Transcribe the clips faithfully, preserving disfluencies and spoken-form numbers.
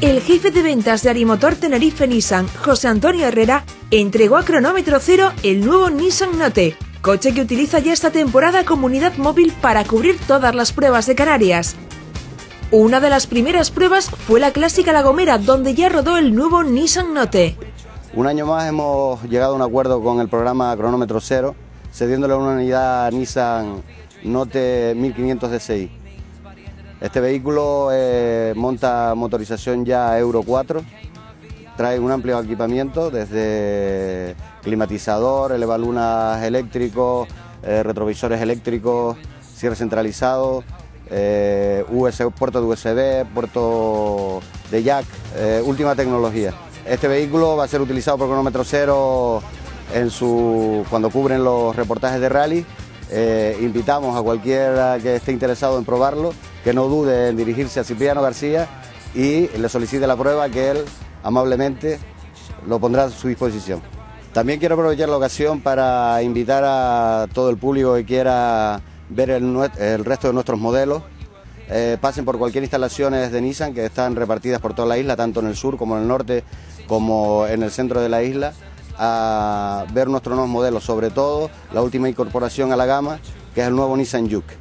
El jefe de ventas de Arimotor Tenerife Nissan, José Antonio Herrera, entregó a Cronómetro Cero el nuevo Nissan Note, coche que utiliza ya esta temporada como unidad móvil para cubrir todas las pruebas de Canarias. Una de las primeras pruebas fue la clásica La Gomera, donde ya rodó el nuevo Nissan Note. Un año más hemos llegado a un acuerdo con el programa Cronómetro Cero, cediéndole una unidad Nissan Note mil quinientos D S I. Este vehículo eh, monta motorización ya Euro cuatro, trae un amplio equipamiento desde climatizador, elevalunas eléctricos, eh, retrovisores eléctricos, cierre centralizado, eh, U S B, puerto de U S B, puerto de jack, eh, última tecnología. Este vehículo va a ser utilizado por Cronómetro Cero en su, cuando cubren los reportajes de rally. Eh, invitamos a cualquiera que esté interesado en probarlo, que no dude en dirigirse a Cipriano García y le solicite la prueba, que él amablemente lo pondrá a su disposición. También quiero aprovechar la ocasión para invitar a todo el público que quiera ver el, el resto de nuestros modelos. Eh, pasen por cualquier instalaciones de Nissan que están repartidas por toda la isla, tanto en el sur como en el norte, como en el centro de la isla, a ver nuestros nuevos modelos, sobre todo la última incorporación a la gama, que es el nuevo Nissan Juke.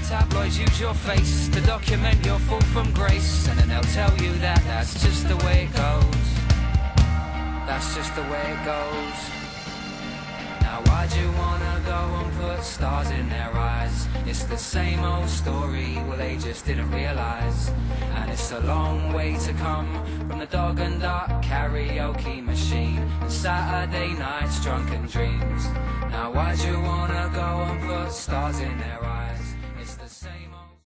Now why'd you wanna go and put stars in their eyes? It's the same old story, well they just didn't realise. And it's a long way to come from the dog and duck karaoke machine and Saturday nights drunken dreams. Now why'd you wanna go and put stars in their eyes? It's the same old